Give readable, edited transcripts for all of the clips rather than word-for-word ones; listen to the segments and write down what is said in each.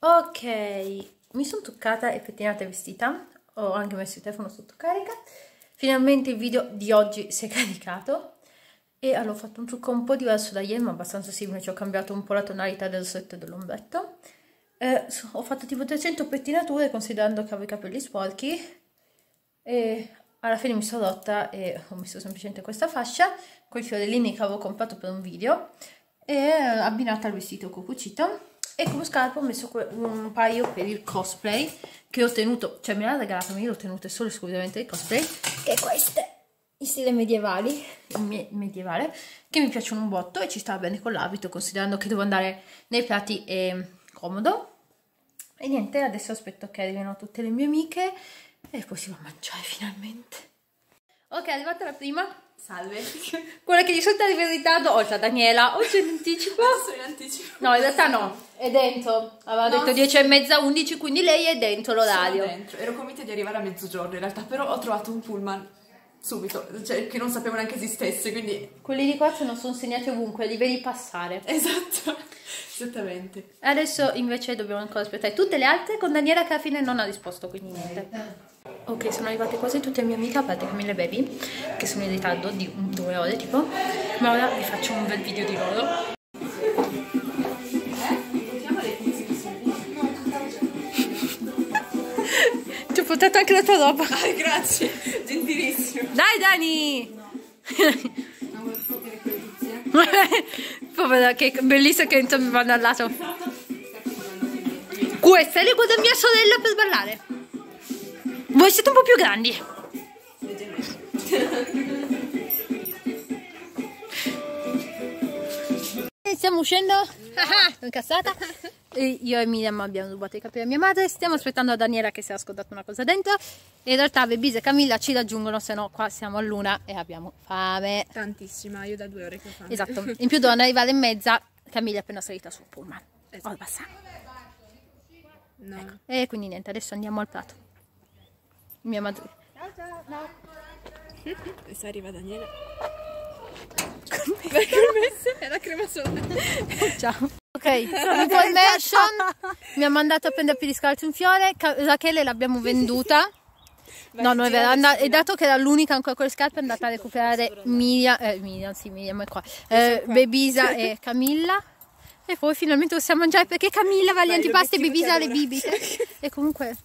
Ok, mi sono truccata, effettivamente vestita, ho anche messo il telefono sotto carica, finalmente il video di oggi si è caricato e allora ho fatto un trucco un po' diverso da ieri ma abbastanza simile, ci ho cambiato un po' la tonalità del rossetto e dell'ombretto, ho fatto tipo 300 pettinature considerando che avevo i capelli sporchi e alla fine mi sono rotta e ho messo semplicemente questa fascia con i fiorellini che avevo comprato per un video e abbinata al vestito che ho cucito. E come scarpa ho messo un paio per il cosplay che ho tenuto, cioè me l'ha regalato, ma io l'ho tenute solo esclusivamente il cosplay, che è queste, in stile medievale, che mi piacciono un botto e ci sta bene con l'abito, considerando che devo andare nei piatti e comodo. E niente, adesso aspetto che arrivino tutte le mie amiche e poi si va a mangiare finalmente. Ok, è arrivata la prima. Salve. Quella che di solito arriva in ritardo, oltre a Daniela, oggi in anticipo. Sono in anticipo. No, in realtà no, è dentro. Aveva detto 10:30, 11, quindi lei è dentro l'orario. Sono dentro. Ero convinta di arrivare a mezzogiorno in realtà, però ho trovato un pullman subito, cioè che non sapevo neanche esistesse, quindi... Quelli di qua non sono segnati ovunque, li vedi passare. Esatto, esattamente. Adesso invece dobbiamo ancora aspettare tutte le altre, con Daniela che alla fine non ha risposto, quindi niente. Ok, sono arrivate quasi tutte le mie amiche, a parte Camilla e Baby, che sono in ritardo di 2 ore tipo, ma ora vi faccio un bel video di loro. Ti ho portato anche la tua roba. Grazie, gentilissimo. Dai Dani! Povera, che bellissimo che mi vanno al lato. Questa è l'eco di mia sorella per ballare. Voi siete un po' più grandi. Stiamo uscendo. Sono incazzata. Io e Miriam abbiamo rubato i capelli a mia madre. Stiamo aspettando Daniela che si è ascoltata una cosa dentro. E in realtà Bebisa e Camilla ci raggiungono, se no qua siamo all'una e abbiamo fame. Tantissima, io da 2 ore che ho fame. Esatto. In più devono arrivare in mezza. Camilla è appena salita sul pullman. Esatto. Oh, basta. No. Ecco. E quindi niente, adesso andiamo al prato. Mia madre. Adesso arriva Daniela. Perché è la crema sopra. Ciao. Ok, information. Mi ha mandato a prendere più di scalzo un fiore. Rachele l'abbiamo venduta. No, non è vero. E dato che era l'unica ancora con le scarpe, è andata a recuperare Miriam è qua. Bebisa e Camilla. E poi finalmente possiamo mangiare perché Camilla va agli antipasti e Bebisa alle bibite. E comunque.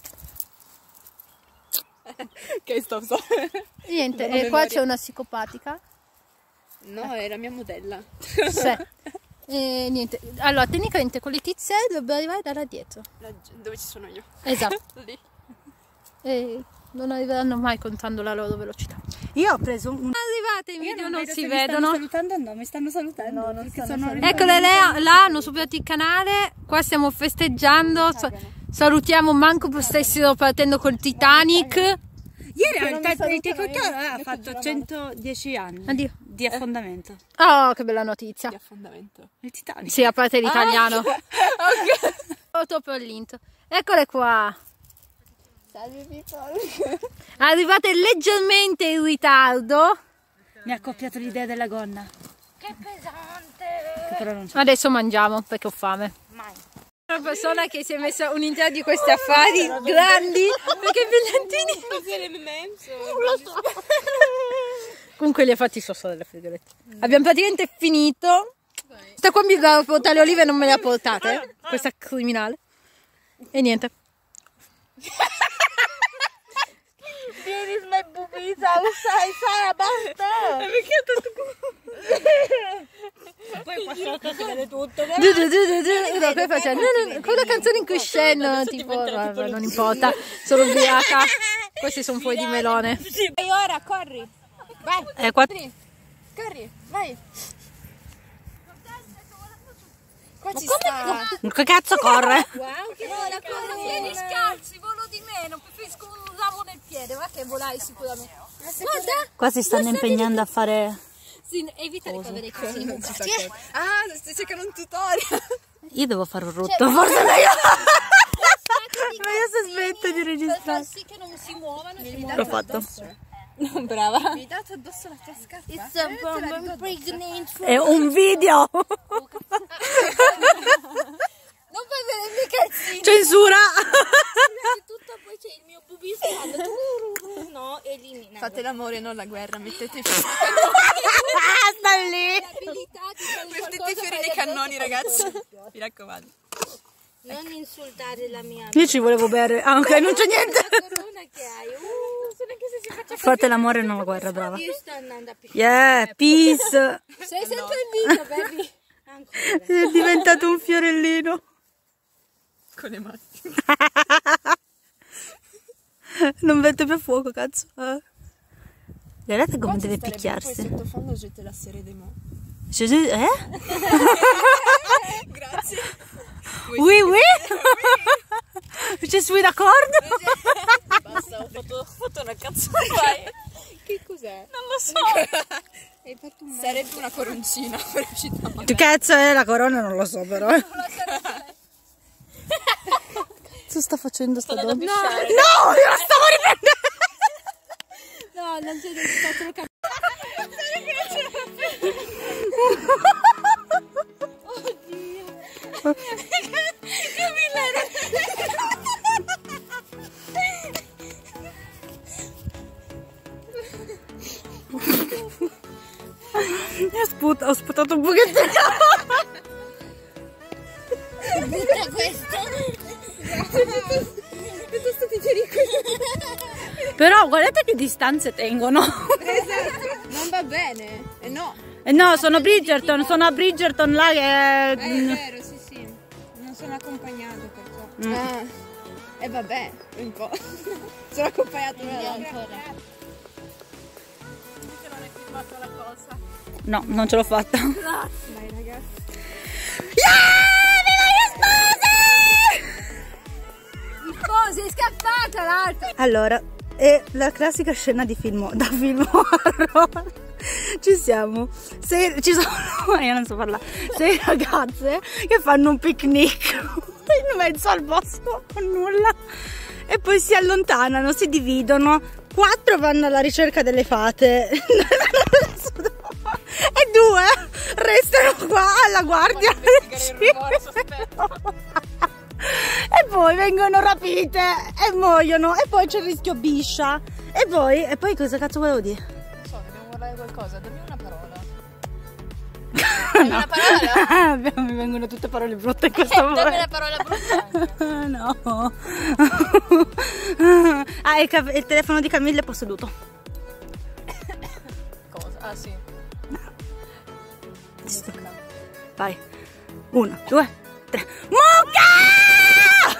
Che sto. Niente, e qua c'è una psicopatica. No, è la mia modella. Sì. E niente, allora tecnicamente con le tizie dovrebbero arrivare da là dietro. Dove ci sono io. Esatto. Lì. E non arriveranno mai contando la loro velocità. Io ho preso un... Arrivate, i video non si Mi vedono. stanno salutando? No, mi stanno salutando. No, non stanno Eccole là, hanno superato il canale. Qua stiamo festeggiando. Salutiamo, manco stessero partendo col Titanic. Ieri il Titanic ha fatto 110 anni. Addio. Di affondamento. Oh, che bella notizia. Di affondamento. Il Titanic. Sì, a parte l'italiano. Ok. Ho troppo l'intro. Eccole qua. Salve Arrivate leggermente in ritardo. Mi ha accoppiato l'idea della gonna. Che pesante. Che però non c'è. Adesso mangiamo perché ho fame. Mai. Una persona che si è messa un'intera di questi affari grandi perché i brillantini non lo so. Comunque li ha fatti sotto delle frigorette. Abbiamo praticamente finito. Sta qua mi doveva portare le olive e non me le ha portate. Questa criminale. E niente. Vieni sulla bubita, lo sai, basta. Perché ho tanto Poi qua sotto si vede tutto. No, poi facendo quella canzone in cui scendono, tipo, vabbè, non importa, sono ubriaca. Questi sono fuori di melone. E ora corri. Vai. Corri, vai. Qua ci Che cazzo corre? Wow, che Ora con i piedi scalzi, volo di meno, preferisco un ramo nel piede, va che volai sicuramente. Guarda! Qua si stanno impegnando a fare... Sì, evita di cadere così. Ah, stai cercando un tutorial. Io devo fare un rutto, forse no io. Ma io se smetto di Per registrare. far sì che non si muovano. L'ho fatto. Brava. Mi hai dato addosso la tua scarpa? It's a bomb pregnant. È un video. Non puoi vedere i miei Censura! Tutto, poi c'è il mio bubismo. No, elimina. Fate l'amore, non la guerra, mettete Sta lì! fiori nei cannoni, ragazzi. Mi raccomando. Non insultare la mia Io ci volevo bere. Ah, ok, non c'è niente. corona che hai. Fate l'amore e non la guerra, brava. Io sto andando a Yeah, peace! Sei sempre in video, baby. Ancora. È diventato un fiorellino. Con le mani. Non mette più a fuoco, cazzo. Guardate come deve picchiarsi. Sottofondo je te la serie dei mo. Grazie. Oui, oui. Je suis d'accordo. Basta, ho fatto una cazzata. Che cos'è? Non lo so. Hai fatto un Sarebbe una coroncina per uscita. Che cazzo è la corona? Non lo so, però. Cosa sta facendo sta donna? No, io la stavo riprendendo. No, non c'è solo capito. Ho sputato un pochettino. Butta questo. Però guardate che distanze tengono. Esatto. Non va bene. No. No, sono Bridgerton, sono a Bridgerton là che È vero, sì, sì. Non sono accompagnato perciò. E vabbè, un po'. Sono accompagnato Ancora. no, non ce l'ho fatta. Dai ragazzi. Sposi, è scappata l'altra. Allora, è la classica scena di film, da film horror. Ci siamo, ci sono, io non so parlare, 6 ragazze che fanno un picnic in mezzo al bosco con nulla e poi si allontanano, si dividono, 4 vanno alla ricerca delle fate e 2 restano qua alla guardia del cibo. E poi vengono rapite e muoiono e poi c'è il rischio biscia e poi cosa cazzo volevo dire? Non so, dobbiamo guardare qualcosa, dammi una parola. Una parola? Mi vengono tutte parole brutte in questo momento. Dammi la parola brutta. No. Ah, il telefono di Camille è posseduto. Cosa? Ah sì. Vai. 1, 2, 3. Mucca!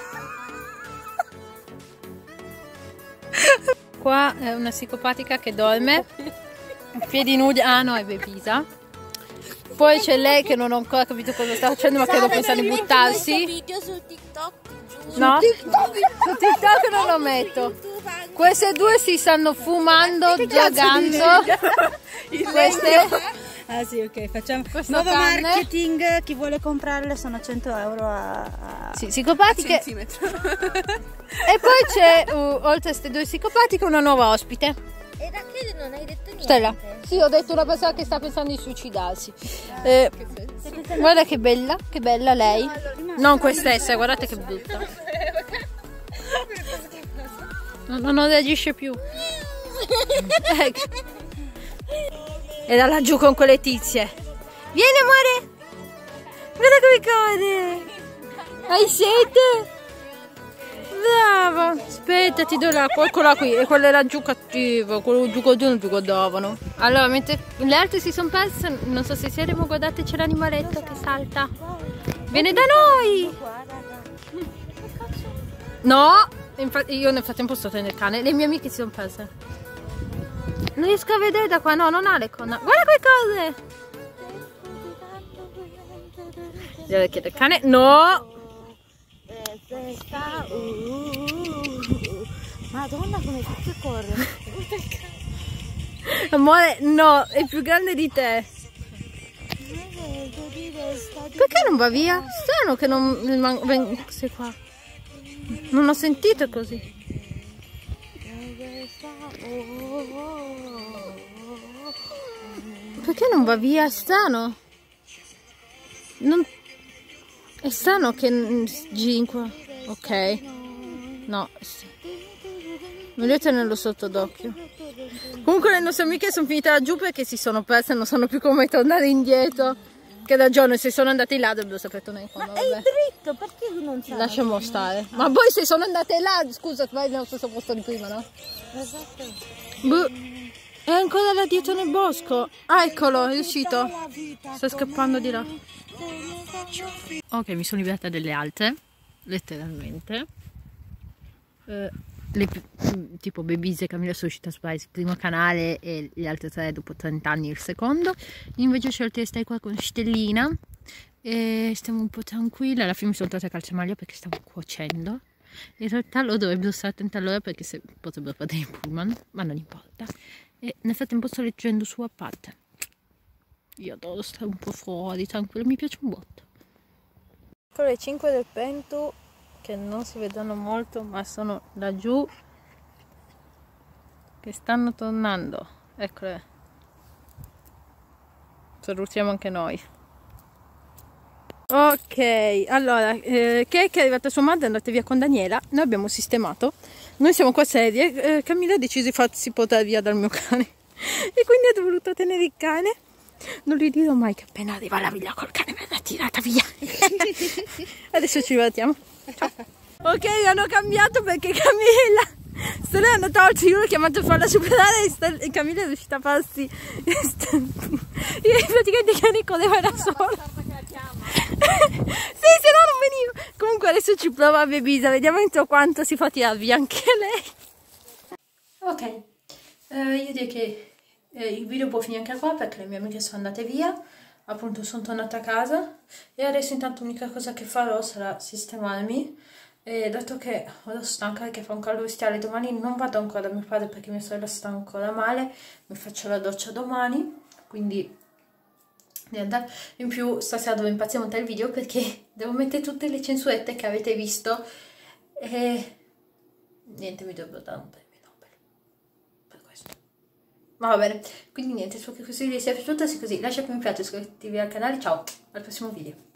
Qua è una psicopatica che dorme, piedi nudi, ah no, è Bevisa. Poi c'è lei che non ho ancora capito cosa sta facendo, ma credo pensando di buttarsi. Video su TikTok, giusto? No? Su TikTok non lo metto. Queste due si stanno fumando, giocando. Queste... Ah sì, ok, facciamo Questo nuovo cane. marketing, chi vuole comprarle sono 100 euro a... Sì, psicopatiche. Centimetro. E poi c'è, oltre a queste due psicopatiche, una nuova ospite. E Rachele non hai detto niente. Stella. Sì, ho detto una persona che sta pensando di suicidarsi. Guarda che bella lei. Non quest'essa, guardate che brutta. Non reagisce più. Ecco. E da laggiù con quelle tizie. Vieni amore. Guarda come corre. Hai sete? Brava. Aspetta, ti do l'acqua. Eccola qui. E quelle laggiù cattive. Quello giù con non ti guardavano. Allora, mentre le altre si sono perse, non so se siete, ma guardate, c'è l'animaletto che salta. Viene da noi. No. Infatti, io nel frattempo sto tenendo il cane. Le mie amiche si sono perse. Non riesco a vedere da qua, no, non ha le corna. Guarda quelle cose! Le orecchie del cane, no! Madonna come che corre. Amore, no, è più grande di te. Perché non va via? Strano che non sei qua. Non ho sentito così. Perché non va via? È strano. Non... È strano che giri in qua. Ok. No. Meglio tenerlo sotto d'occhio. Comunque le nostre amiche sono finite laggiù perché si sono perse, non sanno più come tornare indietro. Che da giorno se sono andate là dove lo sapete noi qua. Ma è dritto, perché non sa? Lasciamo stare. Ma poi se sono andate là, scusa, vai nello stesso posto di prima, no? Esatto. È ancora là dietro nel bosco. Ah, eccolo, è uscito. Sta scappando di là. Ok, mi sono liberata delle altre, letteralmente. Tipo Baby's e Camilla sono uscita su il primo canale e le altre tre dopo 30 anni il secondo. Io invece ho scelto di stare qua con Stellina e stiamo un po' tranquilla. Alla fine mi sono trovata a calcemaglia perché stavo cuocendo. In realtà lo dovrebbero stare attenti all'ora perché se potrebbero fare il pullman, ma non importa. E nel frattempo sto leggendo su Wattpad. Io adoro stare un po' fuori, tranquillo, mi piace un botto. Ecco le 5 del Pentu, che non si vedono molto, ma sono laggiù, che stanno tornando. Eccole. Salutiamo anche noi. Ok, allora, che è arrivata sua madre, è andata via con Daniela, noi abbiamo sistemato, noi siamo qua serie, Camilla ha deciso di farsi portare via dal mio cane e quindi ha voluto tenere il cane. Non gli dirò mai che appena arriva la villa col cane verrà tirata via. Adesso ci divertiamo. Ciao. Ok, hanno cambiato perché Camilla se ne è andata oggi, io l'ho chiamato per farla superare e Camilla è riuscita a farsi io praticamente che ne correva da sola. Sì, se no non venivo. Comunque adesso ci prova Baby's, vediamo entro quanto si fa tirare via anche lei. Ok, io direi che il video può finire anche qua perché le mie amiche sono andate via, appunto sono tornata a casa e adesso intanto l'unica cosa che farò sarà sistemarmi e dato che ero stanca perché fa un caldo bestiale, domani non vado ancora da mio padre perché mia sorella sta ancora male, mi faccio la doccia domani, quindi niente. In più stasera devo impazzire a montare il video perché devo mettere tutte le censurette che avete visto e niente, mi dovrebbero dare un premio Nobel per questo. Ma va bene, quindi niente, spero che questo video vi sia piaciuto, se così lasciate un mi piace, iscrivetevi al canale, ciao, al prossimo video.